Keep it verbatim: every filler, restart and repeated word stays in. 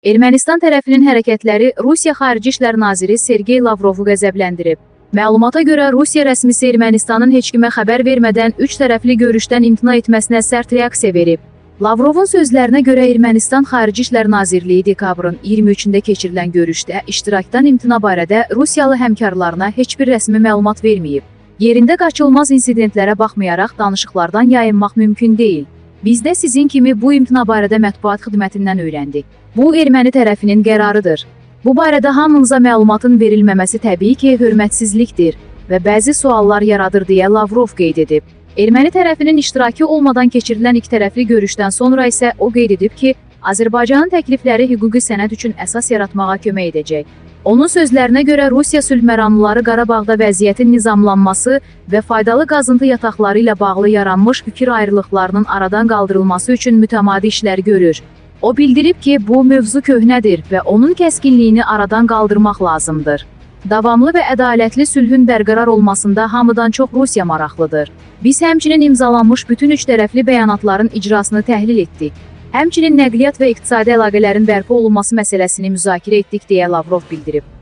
Ermənistan tərəfinin hərəkətləri Rusiya Xarici İşlər Naziri Sergey Lavrovu qəzəbləndirib. Məlumata görə Rusiya rəsmisi Ermənistanın heç kimə xəbər vermədən üç tərəfli görüşdən imtina etməsinə sərt reaksiya verib. Lavrovun sözlərinə görə Ermənistan Xarici İşlər Nazirliyi dekabrın iyirmi üçündə keçirilən görüşdə iştirakdan imtina barədə Rusiyalı həmkarlarına heç bir rəsmi məlumat verməyib. Yerində qaçılmaz insidentlərə baxmayaraq danışıqlardan yayınmaq mümkün deyil. Biz də sizin kimi bu imtina barədə mətbuat xidmətindən öyrəndik. Bu erməni tərəfinin qərarıdır. Bu barədə hamınıza məlumatın verilməməsi təbii ki, hörmətsizlikdir və bəzi suallar yaradır deyə Lavrov qeyd edib. Erməni tərəfinin iştirakı olmadan keçirilən ikitərəfli görüşdən sonra isə o qeyd edib ki, Azərbaycanın təklifləri hüquqi sənəd üçün əsas yaratmağa kömək edəcək. Onun sözlərinə görə Rusiya sülhməramlıları Qarabağda vəziyyətin nizamlanması və faydalı qazıntı yataqları ilə bağlı yaranmış fikir ayrılıqlarının aradan qaldırılması üçün mütəmadi işlər görür. O bildirib ki, bu mövzu köhnədir və onun kəskinliyini aradan qaldırmaq lazımdır. Davamlı və ədalətli sülhün bərqərar olmasında hamıdan çox Rusiya maraqlıdır. Biz həmçinin imzalanmış bütün üç tərəfli bəyanatların icrasını təhlil etdik. Həmçinin nəqliyyat və iqtisadi əlaqələrin bərpa olunması məsələsini müzakirə etdik deyə Lavrov bildirib.